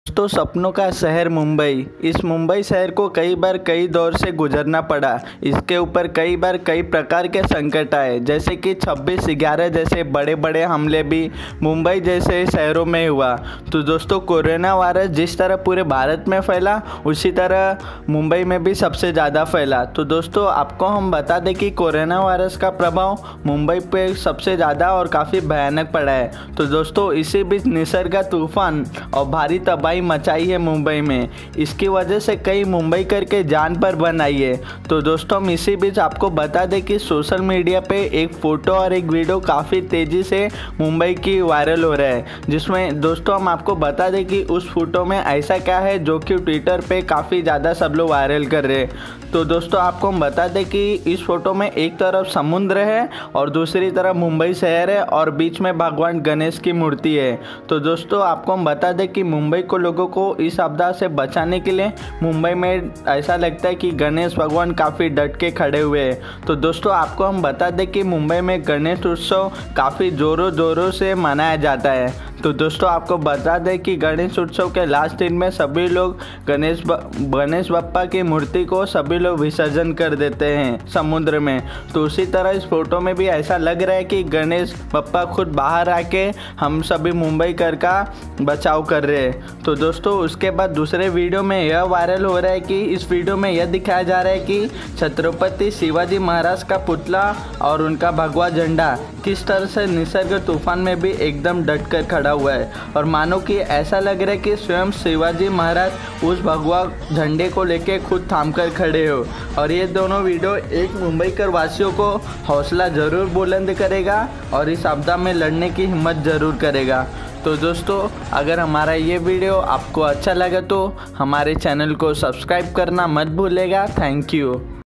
तो सपनों का शहर मुंबई। इस मुंबई शहर को कई बार कई दौर से गुजरना पड़ा। इसके ऊपर कई बार कई प्रकार के संकट आए, जैसे कि 26/11 जैसे बड़े बड़े हमले भी मुंबई जैसे शहरों में हुआ। तो दोस्तों, कोरोना वायरस जिस तरह पूरे भारत में फैला, उसी तरह मुंबई में भी सबसे ज़्यादा फैला। तो दोस्तों, आपको हम बता दें कि कोरोना वायरस का प्रभाव मुंबई पे सबसे ज़्यादा और काफ़ी भयानक पड़ा है। तो दोस्तों, इसी बीच निसर्ग का तूफान और भारी तबाही मचाई है मुंबई में। इसकी वजह से कई मुंबई करके जान पर बन आई है। तो दोस्तों, हम इसी बीच आपको बता दें कि सोशल मीडिया पे एक फ़ोटो और एक वीडियो काफ़ी तेज़ी से मुंबई की वायरल हो रहा है, जिसमें दोस्तों हम आपको बता दें कि उस फोटो में ऐसा क्या है जो कि ट्विटर पे काफ़ी ज़्यादा सब लोग वायरल कर रहे हैं। तो दोस्तों, आपको हम बता दें कि इस फोटो में एक तरफ समुद्र है और दूसरी तरफ मुंबई शहर है और बीच में भगवान गणेश की मूर्ति है। तो दोस्तों, आपको हम बता दें कि मुंबई को लोगों को इस आपदा से बचाने के लिए मुंबई में ऐसा लगता है कि गणेश भगवान काफ़ी डट के खड़े हुए हैं। तो दोस्तों, आपको हम बता दें कि मुंबई में गणेश उत्सव काफ़ी ज़ोरों से मनाया जाता है। तो दोस्तों, आपको बता दें कि गणेश उत्सव के लास्ट दिन में सभी लोग गणेश बप्पा की मूर्ति को सभी लोग विसर्जन कर देते हैं समुद्र में। तो उसी तरह इस फोटो में भी ऐसा लग रहा है कि गणेश बप्पा खुद बाहर आके हम सभी मुंबई का बचाव कर रहे हैं। तो दोस्तों, उसके बाद दूसरे वीडियो में यह वायरल हो रहा है कि इस वीडियो में यह दिखाया जा रहा है कि छत्रपति शिवाजी महाराज का पुतला और उनका भगवा झंडा किस तरह से निसर्ग तूफान में भी एकदम डट कर खड़ा हुआ है, और मानो कि ऐसा लग रहा है कि स्वयं शिवाजी महाराज उस भगवा झंडे को लेके खुद थाम कर खड़े हो। और ये दोनों वीडियो एक मुंबईकर वासियों को हौसला ज़रूर बुलंद करेगा और इस आपदा में लड़ने की हिम्मत ज़रूर करेगा। तो दोस्तों, अगर हमारा ये वीडियो आपको अच्छा लगा तो हमारे चैनल को सब्सक्राइब करना मत भूलिएगा। Thank you.